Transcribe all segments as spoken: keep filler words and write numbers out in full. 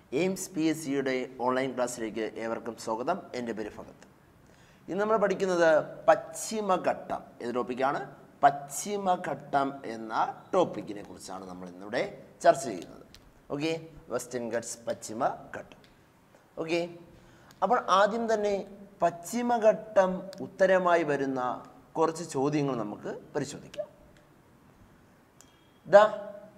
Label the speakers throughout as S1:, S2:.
S1: AIIMS P S സിയുടെ online ക്ലാസ്സിലേക്ക് ഏവർക്കും സ്വാഗതം. എൻ്റെ പേര് ഫഹദ്. ഇന്ന് നമ്മൾ പഠിക്കുന്നത് പശ്ചിമഘട്ടം ഏത് ടോപ്പിക്കാണ്? പശ്ചിമഘട്ടം എന്ന ടോപ്പിക്കിനെ കുറിച്ചാണ് നമ്മൾ ഇന്നിവിടെ ചർച്ച ചെയ്യുന്നത്. ഓക്കെ, വെസ്റ്റേൺ ഗട്ട്സ് പശ്ചിമഘട്ടം. ഓക്കെ, അപ്പോൾ ആദ്യം തന്നെ പശ്ചിമഘട്ടം ഉത്തരമായി വരുന്ന കുറച്ച് ചോദ്യങ്ങൾ നമുക്ക് പരിശോധിക്കാം. ദാ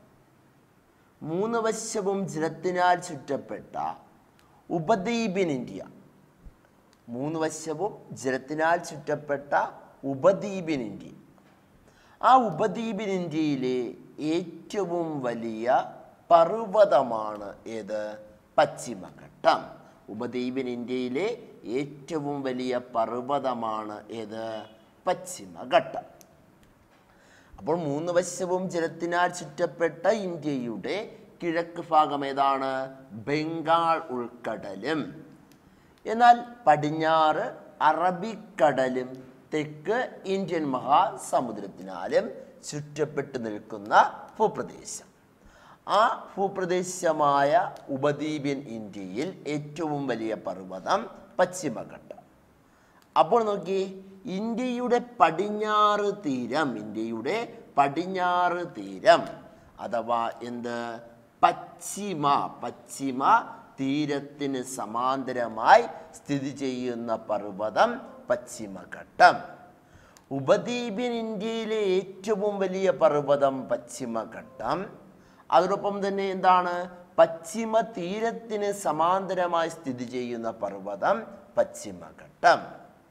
S1: മൂന്ന് വശവും ജലത്തിനാൽ ചുറ്റപ്പെട്ട ഉപദ്വീപിൻ ഇന്ത്യ. മൂന്ന് വശവും ജലത്തിനാൽ ചുറ്റപ്പെട്ട ഉപദ്വീപിൻ ഇന്ത്യ. ആ ഉപദ്വീപിൻ ഇന്ത്യയിലെ ഏറ്റവും വലിയ പർവ്വതമാണ് ഏത്? പശ്ചിമഘട്ടം. ഉപദ്വീപിൻ ഇന്ത്യയിലെ ഏറ്റവും വലിയ പർവ്വതമാണ് ഏത്? പശ്ചിമഘട്ടം. അപ്പോൾ മൂന്ന് വശവും ജലത്തിനാൽ ചുറ്റപ്പെട്ട ഇന്ത്യയുടെ കിഴക്ക് ഭാഗം ഏതാണ്? ബംഗാൾ ഉൾക്കടലും. എന്നാൽ പടിഞ്ഞാറ് അറബിക്കടലും തെക്ക് ഇന്ത്യൻ മഹാസമുദ്രത്തിനാലും ചുറ്റപ്പെട്ടു നിൽക്കുന്ന ഭൂപ്രദേശം. ആ ഭൂപ്രദേശമായ ഉപദ്വീപിൻ ഇന്ത്യയിൽ ഏറ്റവും വലിയ പർവ്വതം പശ്ചിമഘട്ടം. അപ്പോൾ നോക്കി, ഇന്ത്യയുടെ പടിഞ്ഞാറ് തീരം ഇന്ത്യയുടെ പടിഞ്ഞാറ് തീരം അഥവാ എന്ത്? പശ്ചിമ പശ്ചിമ തീരത്തിന് സമാന്തരമായി സ്ഥിതി ചെയ്യുന്ന പർവ്വതം പശ്ചിമഘട്ടം. ഉപദ്വീപിൻ ഇന്ത്യയിലെ ഏറ്റവും വലിയ പർവ്വതം പശ്ചിമഘട്ടം. അതോടൊപ്പം തന്നെ എന്താണ്? പശ്ചിമ തീരത്തിന് സമാന്തരമായി സ്ഥിതി ചെയ്യുന്ന പർവ്വതം പശ്ചിമഘട്ടം.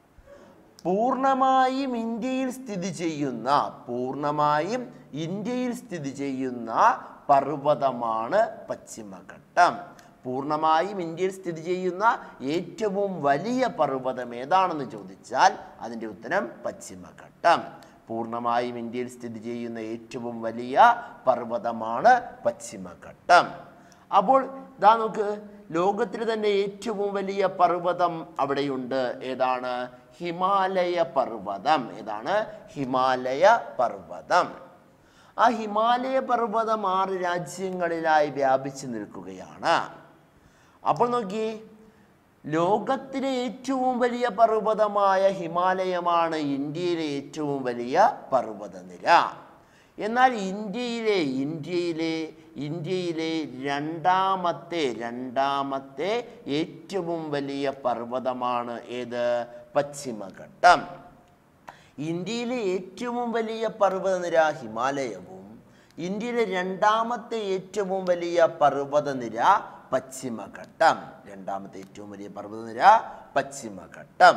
S1: പൂർണ്ണമായും ഇന്ത്യയിൽ സ്ഥിതി ചെയ്യുന്ന പൂർണ്ണമായും ഇന്ത്യയിൽ സ്ഥിതി ചെയ്യുന്ന പർവ്വതമാണ് പശ്ചിമഘട്ടം. പൂർണ്ണമായും ഇന്ത്യയിൽ സ്ഥിതി ചെയ്യുന്ന ഏറ്റവും വലിയ പർവ്വതം ഏതാണെന്ന് ചോദിച്ചാൽ അതിൻ്റെ ഉത്തരം പശ്ചിമഘട്ടം. പൂർണ്ണമായും ഇന്ത്യയിൽ സ്ഥിതി ചെയ്യുന്ന ഏറ്റവും വലിയ പർവ്വതമാണ് പശ്ചിമഘട്ടം. അപ്പോൾ ഇതാ നോക്ക്, ലോകത്തിൽ തന്നെ ഏറ്റവും വലിയ പർവ്വതം അവിടെയുണ്ട്. ഏതാണ്? ഹിമാലയ പർവ്വതം. ഏതാണ്? ഹിമാലയ പർവ്വതം. ആ ഹിമാലയ പർവ്വതം ആറ് രാജ്യങ്ങളിലായി വ്യാപിച്ചു നിൽക്കുകയാണ്. അപ്പോൾ നോക്കി, ലോകത്തിലെ ഏറ്റവും വലിയ പർവ്വതമായ ഹിമാലയമാണ് ഇന്ത്യയിലെ ഏറ്റവും വലിയ പർവ്വതനിര. എന്നാൽ ഇന്ത്യയിലെ ഇന്ത്യയിലെ ഇന്ത്യയിലെ രണ്ടാമത്തെ രണ്ടാമത്തെ ഏറ്റവും വലിയ പർവ്വതമാണ് ഏത്? പശ്ചിമഘട്ടം. ഇന്ത്യയിലെ ഏറ്റവും വലിയ പർവ്വതനിര ഹിമാലയവും ഇന്ത്യയിലെ രണ്ടാമത്തെ ഏറ്റവും വലിയ പർവ്വതനിര പശ്ചിമഘട്ടം. രണ്ടാമത്തെ ഏറ്റവും വലിയ പർവ്വതനിര പശ്ചിമഘട്ടം.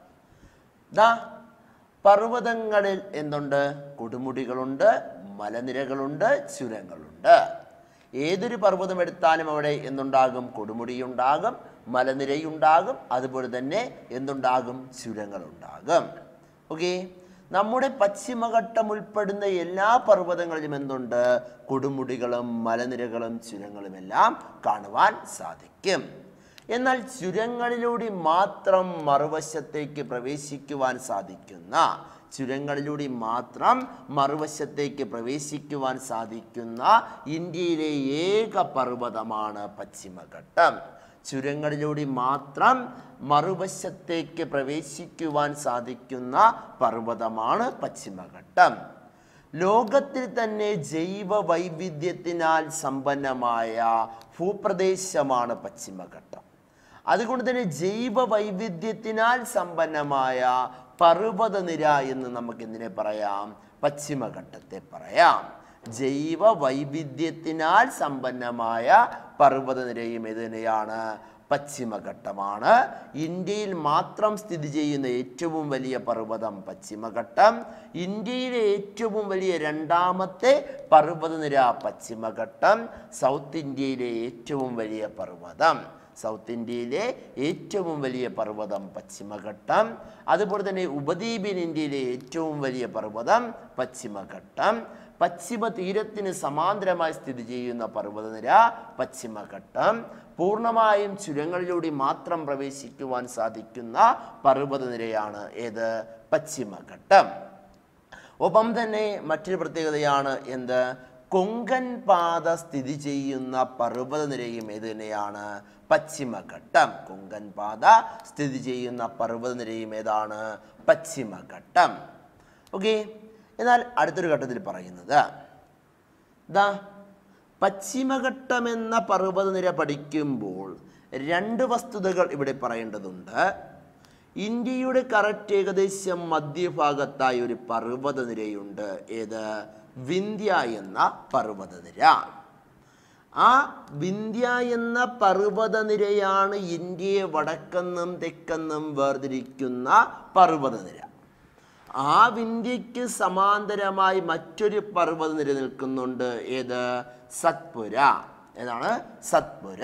S1: ദാ പർവ്വതങ്ങളിൽ എന്തുണ്ട്? കൊടുമുടികളുണ്ട്, മലനിരകളുണ്ട്, ചുരങ്ങളുണ്ട്. ഏതൊരു പർവ്വതം എടുത്താലും അവിടെ എന്തുണ്ടാകും? കൊടുമുടിയുണ്ടാകും, മലനിരയുണ്ടാകും, അതുപോലെ തന്നെ എന്തുണ്ടാകും? ചുരങ്ങളുണ്ടാകും. ഓക്കെ, നമ്മുടെ പശ്ചിമഘട്ടം ഉൾപ്പെടുന്ന എല്ലാ പർവ്വതങ്ങളിലും എന്തുണ്ട്? കൊടുമുടികളും മലനിരകളും ചുരങ്ങളും എല്ലാം കാണുവാൻ സാധിക്കും. എന്നാൽ ചുരങ്ങളിലൂടെ മാത്രം മറുവശത്തേക്ക് പ്രവേശിക്കുവാൻ സാധിക്കുന്ന ചുരങ്ങളിലൂടെ മാത്രം മറുവശത്തേക്ക് പ്രവേശിക്കുവാൻ സാധിക്കുന്ന ഇന്ത്യയിലെ ഏക പർവ്വതമാണ് പശ്ചിമഘട്ടം. ചുരങ്ങളിലൂടെ മാത്രം മറുവശത്തേക്ക് പ്രവേശിക്കുവാൻ സാധിക്കുന്ന പർവ്വതമാണ് പശ്ചിമഘട്ടം. ലോകത്തിൽ തന്നെ ജൈവ വൈവിധ്യത്തിനാൽ സമ്പന്നമായ ഭൂപ്രദേശമാണ് പശ്ചിമഘട്ടം. അതുകൊണ്ട് തന്നെ ജൈവ വൈവിധ്യത്തിനാൽ സമ്പന്നമായ പർവ്വതനിര എന്ന് നമുക്ക് എന്തിനെ പറയാം? പശ്ചിമഘട്ടത്തെ പറയാം. ജൈവ വൈവിധ്യത്തിനാൽ സമ്പന്നമായ പർവ്വതനിരയും ഇതിനെയാണ് പശ്ചിമഘട്ടമാണ്. ഇന്ത്യയിൽ മാത്രം സ്ഥിതി ചെയ്യുന്ന ഏറ്റവും വലിയ പർവ്വതം പശ്ചിമഘട്ടം. ഇന്ത്യയിലെ ഏറ്റവും വലിയ രണ്ടാമത്തെ പർവ്വതനിര പശ്ചിമഘട്ടം. സൗത്ത് ഇന്ത്യയിലെ ഏറ്റവും വലിയ പർവ്വതം സൗത്ത് ഇന്ത്യയിലെ ഏറ്റവും വലിയ പർവ്വതം പശ്ചിമഘട്ടം. അതുപോലെ തന്നെ ഉപദ്വീപിൻ ഇന്ത്യയിലെ ഏറ്റവും വലിയ പർവ്വതം പശ്ചിമഘട്ടം. പശ്ചിമ തീരത്തിന് സമാന്തരമായി സ്ഥിതി ചെയ്യുന്ന പർവ്വതനിര പശ്ചിമഘട്ടം. പൂർണ്ണമായും ചുരങ്ങളിലൂടെ മാത്രം പ്രവേശിക്കുവാൻ സാധിക്കുന്ന പർവ്വതനിരയാണ് ഏത്? പശ്ചിമഘട്ടം. ഒപ്പം തന്നെ മറ്റൊരു പ്രത്യേകതയാണ് എന്ത്? കൊങ്കൺ പാത സ്ഥിതി ചെയ്യുന്ന പർവ്വതനിരയും ഏത് തന്നെയാണ്? പശ്ചിമഘട്ടം. കൊങ്കൺ പാത സ്ഥിതി ചെയ്യുന്ന പർവ്വതനിരയും ഏതാണ്? പശ്ചിമഘട്ടം. ഓക്കെ. എന്നാൽ അടുത്തൊരു ഘട്ടത്തിൽ പറയുന്നത് ദാ പശ്ചിമഘട്ടം എന്ന പർവ്വതനിര പഠിക്കുമ്പോൾ രണ്ട് വസ്തുതകൾ ഇവിടെ പറയേണ്ടതുണ്ട്. ഇന്ത്യയുടെ കറക്റ്റ് ഏകദേശം മധ്യഭാഗത്തായി ഒരു പർവ്വതനിരയുണ്ട്. ഏത്? വിന്ധ്യ എന്ന പർവ്വതനിര. ആ വിന്ധ്യ എന്ന പർവ്വതനിരയാണ് ഇന്ത്യയെ വടക്കെന്നും തെക്കെന്നും വേർതിരിക്കുന്ന പർവ്വതനിര. ആ വിന്ധ്യയ്ക്ക് സമാന്തരമായി മറ്റൊരു പർവ്വതനിര നിൽക്കുന്നുണ്ട്. ഏത്? സത്പുര. ഏതാണ്? സത്പുര.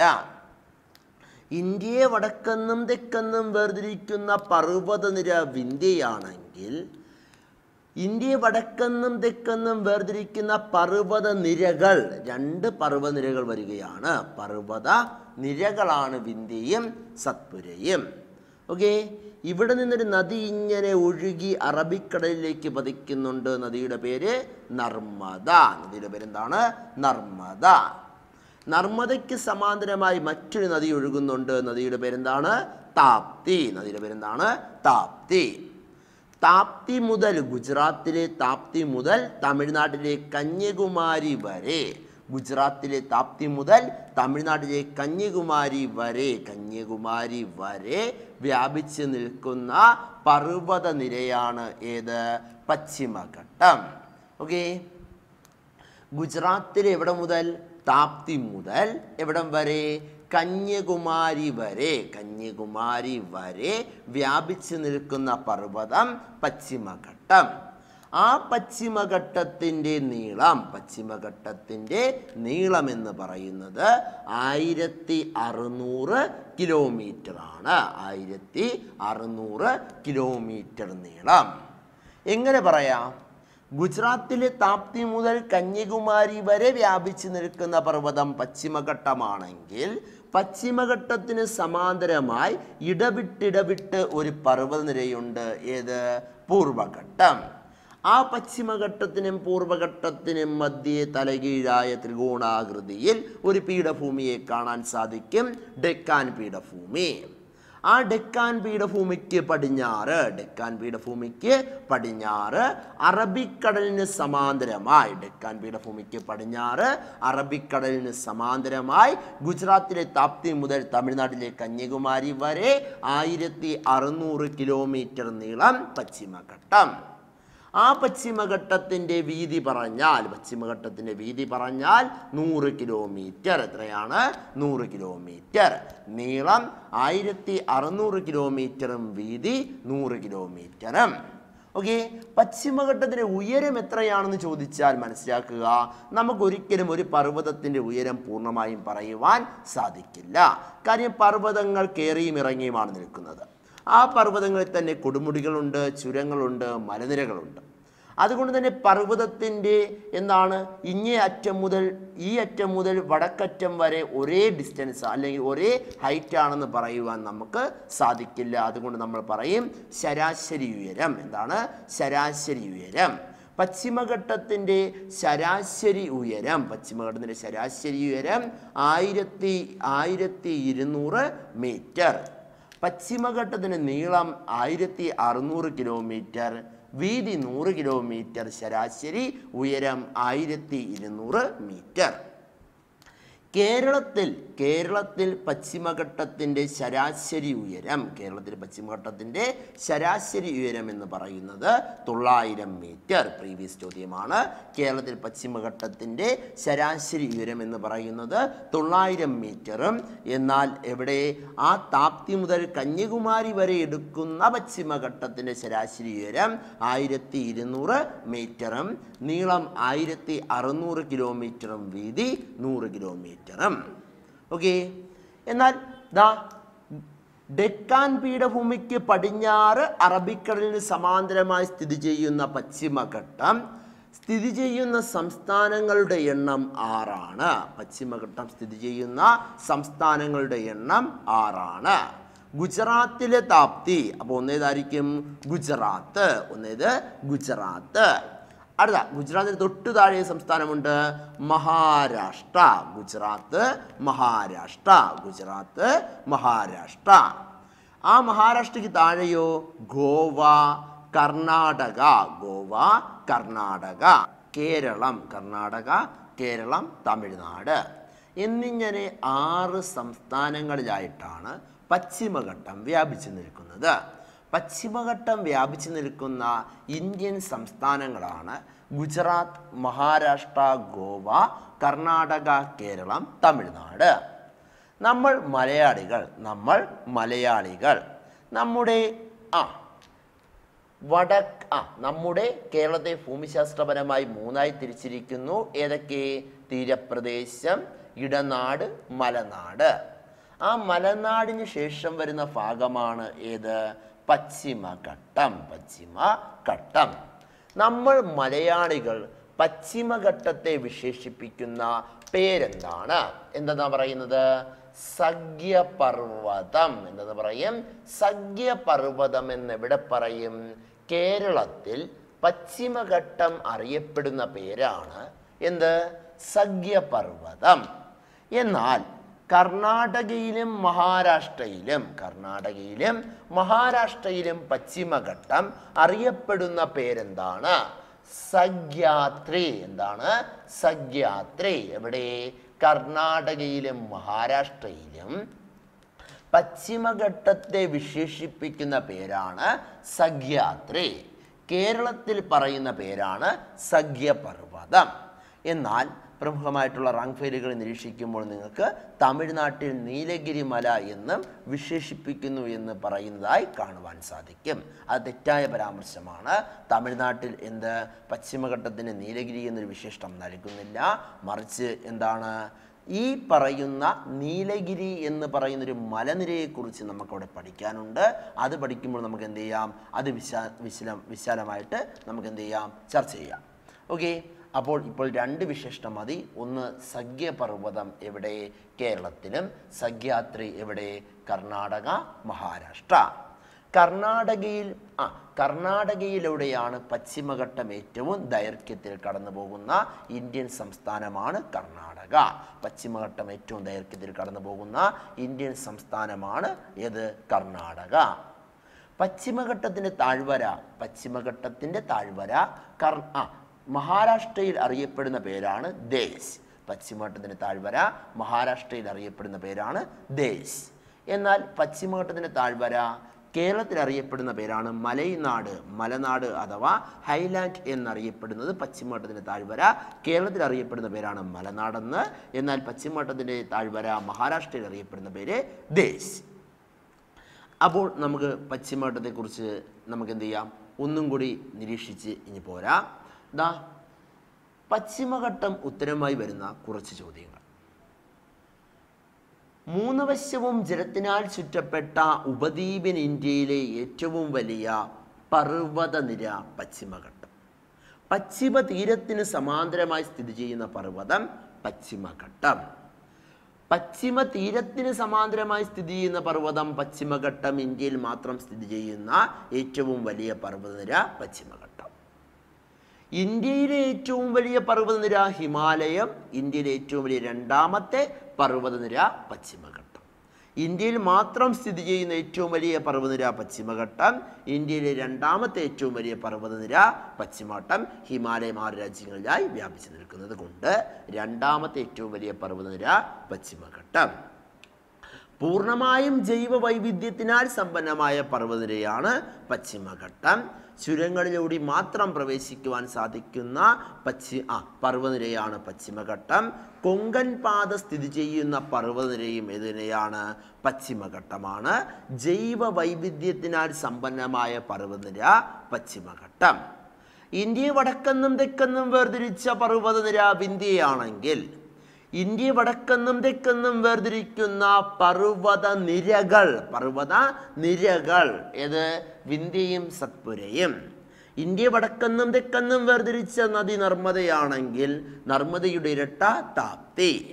S1: ഇന്ത്യയെ വടക്കെന്നും തെക്കെന്നും വേർതിരിക്കുന്ന പർവ്വതനിര വിന്ധ്യയാണെങ്കിൽ ഇന്ത്യയെ വടക്കെന്നും തെക്കെന്നും വേർതിരിക്കുന്ന പർവ്വത നിരകൾ രണ്ട് പർവ്വതനിരകൾ വരികയാണ്. പർവ്വത നിരകളാണ് വിന്ധ്യയും സത്പുരയും. ഓക്കെ. ഇവിടെ നിന്നൊരു നദി ഇങ്ങനെ ഒഴുകി അറബിക്കടലിലേക്ക് പതിക്കുന്നുണ്ട്. നദിയുടെ പേര് നർമ്മദ. നദിയുടെ പേരെന്താണ്? നർമ്മദ. നർമ്മദയ്ക്ക് സമാന്തരമായി മറ്റൊരു നദി ഒഴുകുന്നുണ്ട്. നദിയുടെ പേരെന്താണ്? താപ്തി. നദിയുടെ പേരെന്താണ്? താപ്തി. താപ്തി മുതൽ ഗുജറാത്തിലെ താപ്തി മുതൽ തമിഴ്നാട്ടിലെ കന്യാകുമാരി വരെ ഗുജറാത്തിലെ താപ്തി മുതൽ തമിഴ്നാട്ടിലെ കന്യാകുമാരി വരെ കന്യാകുമാരി വരെ വ്യാപിച്ചു നിൽക്കുന്ന പർവ്വത നിരയാണ് ഏത്? പശ്ചിമഘട്ടം. ഓക്കെ. ഗുജറാത്തിലെ എവിടെ മുതൽ? താപ്തി മുതൽ എവിടം വരെ? കന്യാകുമാരി വരെ കന്യാകുമാരി വരെ വ്യാപിച്ചു നിൽക്കുന്ന പർവ്വതം പശ്ചിമഘട്ടം. ആ പശ്ചിമഘട്ടത്തിൻ്റെ നീളം പശ്ചിമഘട്ടത്തിൻ്റെ നീളം എന്ന് പറയുന്നത് ആയിരത്തി അറുന്നൂറ് കിലോമീറ്റർ ആണ്. ആയിരത്തി അറുന്നൂറ് കിലോമീറ്റർ നീളം. എങ്ങനെ പറയാം? ഗുജറാത്തിലെ താപ്തി മുതൽ കന്യാകുമാരി വരെ വ്യാപിച്ചു നിൽക്കുന്ന പർവ്വതം പശ്ചിമഘട്ടമാണെങ്കിൽ പശ്ചിമഘട്ടത്തിന് സമാന്തരമായി ഇടവിട്ടിടവിട്ട് ഒരു പർവ്വതനിരയുണ്ട്. ഏത്? പൂർവഘട്ടം. ആ പശ്ചിമഘട്ടത്തിനും പൂർവഘട്ടത്തിനും മധ്യേ തലകീഴായ ത്രികോണാകൃതിയിൽ ഒരു പീഠഭൂമിയെ കാണാൻ സാധിക്കും. ഡെക്കാൻ പീഠഭൂമി. ആ ഡെക്കാൻ പീഠഭൂമിക്ക് പടിഞ്ഞാറ് ഡെക്കാൻ പീഠഭൂമിക്ക് പടിഞ്ഞാറ് അറബിക്കടലിന് സമാന്തരമായി ഡെക്കാൻ പീഠഭൂമിക്ക് പടിഞ്ഞാറ് അറബിക്കടലിന് സമാന്തരമായി ഗുജറാത്തിലെ താപ്തി മുതൽ തമിഴ്നാട്ടിലെ കന്യാകുമാരി വരെ ആയിരത്തി അറുന്നൂറ് കിലോമീറ്റർ നീളം പശ്ചിമഘട്ടം. ആ പശ്ചിമഘട്ടത്തിൻ്റെ വീതി പറഞ്ഞാൽ പശ്ചിമഘട്ടത്തിൻ്റെ വീതി പറഞ്ഞാൽ നൂറ് കിലോമീറ്റർ. എത്രയാണ്? നൂറ് കിലോമീറ്റർ. നീളം ആയിരത്തി അറുന്നൂറ് കിലോമീറ്ററും വീതി നൂറ് കിലോമീറ്ററും. ഓക്കെ. പശ്ചിമഘട്ടത്തിൻ്റെ ഉയരം എത്രയാണെന്ന് ചോദിച്ചാൽ മനസ്സിലാക്കുക, നമുക്കൊരിക്കലും ഒരു പർവ്വതത്തിൻ്റെ ഉയരം പൂർണ്ണമായും പറയുവാൻ സാധിക്കില്ല. കാര്യം പർവ്വതങ്ങൾ കയറിയും ഇറങ്ങിയുമാണ് നിൽക്കുന്നത്. ആ പർവ്വതങ്ങളിൽ തന്നെ കൊടുമുടികളുണ്ട്, ചുരങ്ങളുണ്ട്, മലനിരകളുണ്ട്. അതുകൊണ്ട് തന്നെ പർവ്വതത്തിൻ്റെ എന്താണ് ഇങ്ങേ അറ്റം മുതൽ ഈ അറ്റം മുതൽ വടക്കറ്റം വരെ ഒരേ ഡിസ്റ്റൻസ് അല്ലെങ്കിൽ ഒരേ ഹൈറ്റ് ആണെന്ന് പറയുവാൻ നമുക്ക് സാധിക്കില്ല. അതുകൊണ്ട് നമ്മൾ പറയും ശരാശരി ഉയരം. എന്താണ്? ശരാശരി ഉയരം. പശ്ചിമഘട്ടത്തിൻ്റെ ശരാശരി ഉയരം പശ്ചിമഘട്ടത്തിൻ്റെ ശരാശരി ഉയരം ആയിരത്തി ആയിരത്തി ഇരുന്നൂറ് മീറ്റർ. പശ്ചിമഘട്ടത്തിന് നീളം ആയിരത്തി അറുന്നൂറ് കിലോമീറ്റർ, വീതി നൂറ് കിലോമീറ്റർ, ശരാശരി ഉയരം ആയിരത്തി ഇരുന്നൂറ് മീറ്റർ. കേരളത്തിൽ കേരളത്തിൽ പശ്ചിമഘട്ടത്തിൻ്റെ ശരാശരി ഉയരം കേരളത്തിൽ പശ്ചിമഘട്ടത്തിൻ്റെ ശരാശരി ഉയരം എന്ന് പറയുന്നത് തൊള്ളായിരം മീറ്റർ. പ്രീവിയസ് ചോദ്യമാണ്. കേരളത്തിൽ പശ്ചിമഘട്ടത്തിൻ്റെ ശരാശരി ഉയരം എന്ന് പറയുന്നത് തൊള്ളായിരം മീറ്ററും എന്നാൽ എവിടെ ആ താപ്തി മുതൽ കന്യാകുമാരി വരെ എടുക്കുന്ന പശ്ചിമഘട്ടത്തിൻ്റെ ശരാശരി ഉയരം ആയിരത്തി ഇരുന്നൂറ് മീറ്ററും നീളം ആയിരത്തി അറുന്നൂറ് കിലോമീറ്ററും വീതി നൂറ് കിലോമീറ്റർ. ഓക്കെ. എന്നാൽ ദാ ഡെക്കാൻ പീഠഭൂമിക്ക് പടിഞ്ഞാറ് അറബിക്കടലിന് സമാന്തരമായി സ്ഥിതി ചെയ്യുന്ന പശ്ചിമഘട്ടം സ്ഥിതി ചെയ്യുന്ന സംസ്ഥാനങ്ങളുടെ എണ്ണം ആറാണ്. പശ്ചിമഘട്ടം സ്ഥിതി ചെയ്യുന്ന സംസ്ഥാനങ്ങളുടെ എണ്ണം ആറാണ്. ഗുജറാത്തിലെ താപ്തി അപ്പോൾ ഒന്നേതായിരിക്കും? ഗുജറാത്ത്. ഒന്നേത് ഗുജറാത്ത്. അടുത്ത ഗുജറാത്തിന് തൊട്ടു താഴെ സംസ്ഥാനമുണ്ട് മഹാരാഷ്ട്ര. ഗുജറാത്ത്, മഹാരാഷ്ട്ര, ഗുജറാത്ത്, മഹാരാഷ്ട്ര. ആ മഹാരാഷ്ട്രയ്ക്ക് താഴെയോ ഗോവ, കർണാടക, ഗോവ, കർണാടക, കേരളം, കർണാടക, കേരളം, തമിഴ്നാട് എന്നിങ്ങനെ ആറ് സംസ്ഥാനങ്ങളിലായിട്ടാണ് പശ്ചിമഘട്ടം വ്യാപിച്ചു നിൽക്കുന്നത്. പശ്ചിമഘട്ടം വ്യാപിച്ചു നിൽക്കുന്ന ഇന്ത്യൻ സംസ്ഥാനങ്ങളാണ് ഗുജറാത്ത്, മഹാരാഷ്ട്ര, ഗോവ, കർണാടക, കേരളം, തമിഴ്നാട്. നമ്മൾ മലയാളികൾ നമ്മൾ മലയാളികൾ നമ്മുടെ ആ വടക്ക് ആ നമ്മുടെ കേരളത്തെ ഭൂമിശാസ്ത്രപരമായി മൂന്നായി തിരിച്ചിരിക്കുന്നു. ഏതൊക്കെ? തീരപ്രദേശം, ഇടനാട്, മലനാട്. ആ മലനാടിന് ശേഷം വരുന്ന ഭാഗമാണ് ഏത്? പശ്ചിമഘട്ടം. പശ്ചിമഘട്ടം. നമ്മൾ മലയാളികൾ പശ്ചിമഘട്ടത്തെ വിശേഷിപ്പിക്കുന്ന പേരെന്താണ്? എന്താ പറയുന്നത്? സഖ്യപർവ്വതം എന്ന് പറയും. സഖ്യപർവ്വതം എന്ന് എവിടെ പറയും? കേരളത്തിൽ പശ്ചിമഘട്ടം അറിയപ്പെടുന്ന പേരാണ് എന്ത്? സഖ്യപർവ്വതം. എന്നാൽ കർണാടകയിലും മഹാരാഷ്ട്രയിലും കർണാടകയിലും മഹാരാഷ്ട്രയിലും പശ്ചിമഘട്ടം അറിയപ്പെടുന്ന പേരെന്താണ്? സഖ്യാദ്രി. എന്താണ്? സഖ്യാദ്രി. എവിടെ? കർണാടകയിലും മഹാരാഷ്ട്രയിലും പശ്ചിമഘട്ടത്തെ വിശേഷിപ്പിക്കുന്ന പേരാണ് സഖ്യാദ്രി. കേരളത്തിൽ പറയുന്ന പേരാണ് സഖ്യപർവ്വതം. എന്നാൽ പ്രമുഖമായിട്ടുള്ള റാങ്ക് ഫയലുകൾ നിരീക്ഷിക്കുമ്പോൾ നിങ്ങൾക്ക് തമിഴ്നാട്ടിൽ നീലഗിരി മല എന്നും വിശേഷിപ്പിക്കുന്നു എന്ന് പറയുന്നതായി കാണുവാൻ സാധിക്കും. അത് തെറ്റായ പരാമർശമാണ്. തമിഴ്നാട്ടിൽ എന്ത് പശ്ചിമഘട്ടത്തിന് നീലഗിരി എന്നൊരു വിശേഷണം നൽകുന്നില്ല. മറിച്ച് എന്താണ്? ഈ പറയുന്ന നീലഗിരി എന്ന് പറയുന്നൊരു മലനിരയെക്കുറിച്ച് നമുക്കവിടെ പഠിക്കാനുണ്ട്. അത് പഠിക്കുമ്പോൾ നമുക്ക് എന്ത് ചെയ്യാം? അത് വിശാ വിശാലം വിശാലമായിട്ട് നമുക്ക് എന്ത് ചെയ്യാം? ചർച്ച ചെയ്യാം. ഓക്കെ. അപ്പോൾ ഇപ്പോൾ രണ്ട് വിശേഷണം മതി. ഒന്ന് സഖ്യപർവ്വതം എവിടെ? കേരളത്തിലും. സഖ്യാദ്രി എവിടെ? കർണാടക, മഹാരാഷ്ട്ര. കർണാടകയിൽ ആ കർണാടകയിലൂടെയാണ് പശ്ചിമഘട്ടം ഏറ്റവും ദൈർഘ്യത്തിൽ കടന്നു പോകുന്ന ഇന്ത്യൻ സംസ്ഥാനമാണ് കർണാടക. പശ്ചിമഘട്ടം ഏറ്റവും ദൈർഘ്യത്തിൽ കടന്നു പോകുന്ന ഇന്ത്യൻ സംസ്ഥാനമാണ് ഏത്? കർണാടക. പശ്ചിമഘട്ടത്തിൻ്റെ താഴ്വര പശ്ചിമഘട്ടത്തിൻ്റെ താഴ്വര കർ ആ മഹാരാഷ്ട്രയിൽ അറിയപ്പെടുന്ന പേരാണ് ദേശ്. പശ്ചിമഘട്ടത്തിൻ്റെ താഴ്വര മഹാരാഷ്ട്രയിൽ അറിയപ്പെടുന്ന പേരാണ് ദേശ്. എന്നാൽ പശ്ചിമഘട്ടത്തിൻ്റെ താഴ്വര കേരളത്തിൽ അറിയപ്പെടുന്ന പേരാണ് മലൈനാട്, മലനാട് അഥവാ ഹൈലാൻഡ് എന്നറിയപ്പെടുന്നത് പശ്ചിമഘട്ടത്തിൻ്റെ താഴ്വര. കേരളത്തിൽ അറിയപ്പെടുന്ന പേരാണ് മലനാടെന്ന്. എന്നാൽ പശ്ചിമഘട്ടത്തിൻ്റെ താഴ്വര മഹാരാഷ്ട്രയിൽ അറിയപ്പെടുന്ന പേര് ദേശ്. അപ്പോൾ നമുക്ക് പശ്ചിമഘട്ടത്തെക്കുറിച്ച് നമുക്ക് എന്ത് ചെയ്യാം? ഒന്നും കൂടി നിരീക്ഷിച്ച് ഇനി പോരാ. ദാ പശ്ചിമഘട്ടം ഉത്തരമായി വരുന്ന കുറച്ച് ചോദ്യങ്ങൾ. മൂന്ന് വശവും ജലത്തിനാൽ ചുറ്റപ്പെട്ട ഉപദ്വീപിൻ ഇന്ത്യയിലെ ഏറ്റവും വലിയ പർവ്വതനിര പശ്ചിമഘട്ടം. പശ്ചിമ തീരത്തിന് സമാന്തരമായി സ്ഥിതി ചെയ്യുന്ന പർവ്വതം പശ്ചിമഘട്ടം. പശ്ചിമ തീരത്തിന് സമാന്തരമായി സ്ഥിതി ചെയ്യുന്ന പർവ്വതം പശ്ചിമഘട്ടം. ഇന്ത്യയിൽ മാത്രം സ്ഥിതി ചെയ്യുന്ന ഏറ്റവും വലിയ പർവ്വതനിര പശ്ചിമഘട്ടം. ഇന്ത്യയിലെ ഏറ്റവും വലിയ പർവ്വതനിര ഹിമാലയം. ഇന്ത്യയിലെ ഏറ്റവും വലിയ രണ്ടാമത്തെ പർവ്വതനിര പശ്ചിമഘട്ടം. ഇന്ത്യയിൽ മാത്രം സ്ഥിതി ചെയ്യുന്ന ഏറ്റവും വലിയ പർവ്വതനിര പശ്ചിമഘട്ടം. ഇന്ത്യയിലെ രണ്ടാമത്തെ ഏറ്റവും വലിയ പർവ്വതനിര പശ്ചിമഘട്ടം. ഹിമാലയം ആറ് രാജ്യങ്ങളിലായി വ്യാപിച്ചു നിൽക്കുന്നത് കൊണ്ട് രണ്ടാമത്തെ ഏറ്റവും വലിയ പർവ്വതനിര പശ്ചിമഘട്ടം. പൂർണ്ണമായും ജൈവ വൈവിധ്യത്തിനാൽ സമ്പന്നമായ പർവ്വതനിരയാണ് പശ്ചിമഘട്ടം. ചുരങ്ങളിലൂടെ മാത്രം പ്രവേശിക്കുവാൻ സാധിക്കുന്ന പശ്ചി ആ പർവ്വതനിരയാണ് പശ്ചിമഘട്ടം. കൊങ്കൺ പാത സ്ഥിതി ചെയ്യുന്ന പർവ്വതനിരയും ഇതിനെയാണ് പശ്ചിമഘട്ടമാണ്. ജൈവ വൈവിധ്യത്തിനാൽ സമ്പന്നമായ പർവ്വതനിര പശ്ചിമഘട്ടം. ഇന്ത്യയെ വടക്കെന്നും തെക്കെന്നും വേർതിരിച്ച പർവ്വതനിര വിന്ധ്യയാണെങ്കിൽ ഇന്ത്യ വടക്കെന്നും തെക്കെന്നും വേർതിരിക്കുന്ന പർവ്വത നിരകൾ പർവ്വത നിരകൾ ഏത്? വിന്ധ്യയും സത്പുരയും. ഇന്ത്യ വടക്കെന്നും തെക്കെന്നും വേർതിരിച്ച നദി നർമ്മദയാണെങ്കിൽ നർമ്മദയുടെ ഇരട്ട താപ്തി.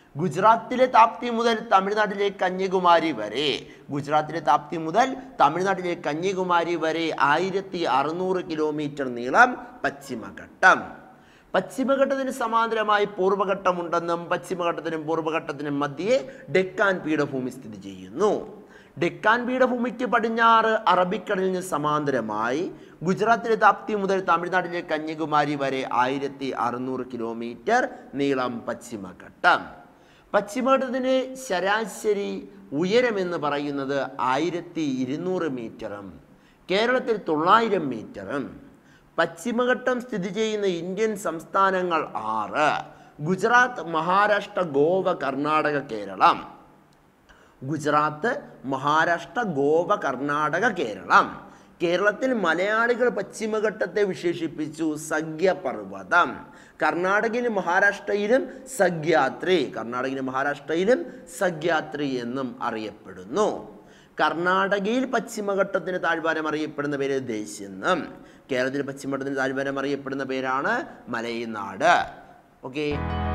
S1: ഗുജറാത്തിലെ താപ്തി മുതൽ തമിഴ്നാട്ടിലെ കന്യാകുമാരി വരെ ഗുജറാത്തിലെ താപ്തി മുതൽ തമിഴ്നാട്ടിലെ കന്യാകുമാരി വരെ ആയിരത്തി അറുന്നൂറ് കിലോമീറ്റർ നീളം പശ്ചിമഘട്ടം. പശ്ചിമഘട്ടത്തിന് സമാന്തരമായി പൂർവ്വഘട്ടമുണ്ടെന്നും പശ്ചിമഘട്ടത്തിനും പൂർവ്വഘട്ടത്തിനും മധ്യേ ഡെക്കാൻ പീഠഭൂമി സ്ഥിതി ചെയ്യുന്നു. ഡെക്കാൻ പീഠഭൂമിക്ക് പടിഞ്ഞാറ് അറബിക്കടലിന് സമാന്തരമായി ഗുജറാത്തിലെ താപ്തി മുതൽ തമിഴ്നാട്ടിലെ കന്യാകുമാരി വരെ ആയിരത്തി അറുന്നൂറ് കിലോമീറ്റർ നീളം പശ്ചിമഘട്ടം. പശ്ചിമഘട്ടത്തിന് ശരാശരി ഉയരമെന്ന് പറയുന്നത് ആയിരത്തി ഇരുന്നൂറ് മീറ്ററും കേരളത്തിൽ തൊള്ളായിരം മീറ്ററും. പശ്ചിമഘട്ടം സ്ഥിതി ചെയ്യുന്ന ഇന്ത്യൻ സംസ്ഥാനങ്ങൾ ആറ്: ഗുജറാത്ത്, മഹാരാഷ്ട്ര, ഗോവ, കർണാടക, കേരളം. ഗുജറാത്ത്, മഹാരാഷ്ട്ര, ഗോവ, കർണാടക, കേരളം. കേരളത്തിൽ മലയാളികൾ പശ്ചിമഘട്ടത്തെ വിശേഷിപ്പിച്ചു സഖ്യപർവ്വതം. കർണാടകയിലും മഹാരാഷ്ട്രയിലും സഖ്യാദ്രി കർണാടകയിലും മഹാരാഷ്ട്രയിലും സഖ്യാദ്രി എന്നും അറിയപ്പെടുന്നു. കർണാടകയിൽ പശ്ചിമഘട്ടത്തിന് താഴ്വാരം അറിയപ്പെടുന്ന പേര് ദേശെന്നും കേരളത്തിൽ പശ്ചിമഘട്ടത്തിന് താഴ്വാരം അറിയപ്പെടുന്ന പേരാണ് മലയനാട്. ഓക്കെ.